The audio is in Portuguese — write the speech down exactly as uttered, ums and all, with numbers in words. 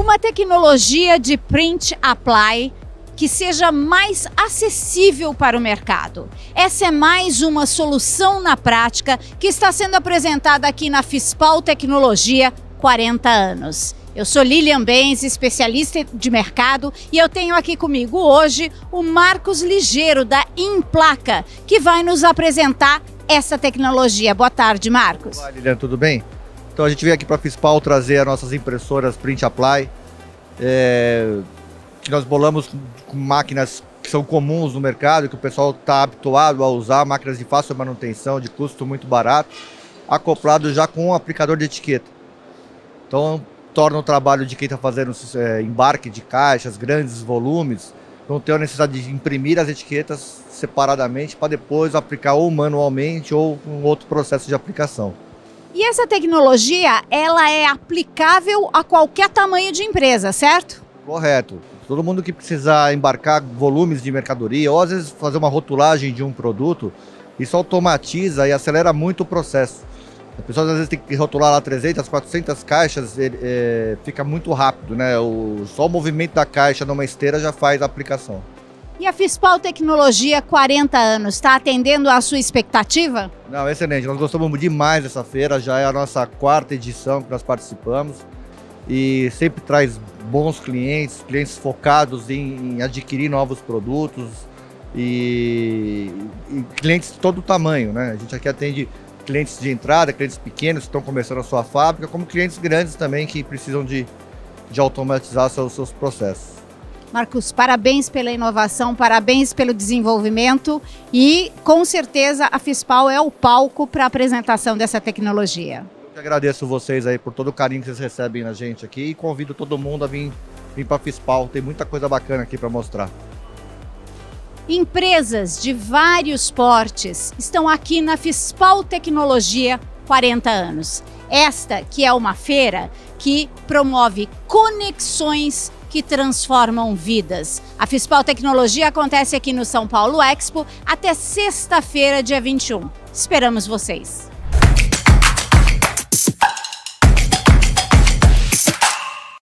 Uma tecnologia de print apply que seja mais acessível para o mercado. Essa é mais uma solução na prática que está sendo apresentada aqui na Fispal Tecnologia quarenta anos. Eu sou Lilian Benz, especialista de mercado, e eu tenho aqui comigo hoje o Marcos Ligeiro, da Implaca, que vai nos apresentar essa tecnologia. Boa tarde, Marcos. Olá, Lilian, tudo bem? Então a gente veio aqui para a Fispal trazer as nossas impressoras Print Apply, é, que nós bolamos com máquinas que são comuns no mercado, que o pessoal está habituado a usar, máquinas de fácil manutenção, de custo muito barato, acoplado já com um aplicador de etiqueta. Então torna o trabalho de quem está fazendo é, embarque de caixas, grandes volumes, não ter a necessidade de imprimir as etiquetas separadamente para depois aplicar ou manualmente ou com outro processo de aplicação. E essa tecnologia, ela é aplicável a qualquer tamanho de empresa, certo? Correto. Todo mundo que precisar embarcar volumes de mercadoria ou às vezes fazer uma rotulagem de um produto, isso automatiza e acelera muito o processo. A pessoa às vezes tem que rotular lá trezentas, quatrocentas caixas, ele, é, fica muito rápido, né? O, só o movimento da caixa numa esteira já faz a aplicação. E a Fispal Tecnologia quarenta anos, está atendendo à sua expectativa? Não, excelente. Nós gostamos demais dessa feira, já é a nossa quarta edição que nós participamos e sempre traz bons clientes, clientes focados em, em adquirir novos produtos e, e clientes de todo tamanho, né? A gente aqui atende clientes de entrada, clientes pequenos que estão começando a sua fábrica, como clientes grandes também que precisam de, de automatizar seus, seus processos. Marcos, parabéns pela inovação, parabéns pelo desenvolvimento e, com certeza, a Fispal é o palco para a apresentação dessa tecnologia. Eu que agradeço vocês aí por todo o carinho que vocês recebem na gente aqui e convido todo mundo a vir, vir para a Fispal, tem muita coisa bacana aqui para mostrar. Empresas de vários portes estão aqui na Fispal Tecnologia quarenta anos. Esta que é uma feira que promove conexões que transformam vidas. A Fispal Tecnologia acontece aqui no São Paulo Expo até sexta-feira, dia vinte e um. Esperamos vocês!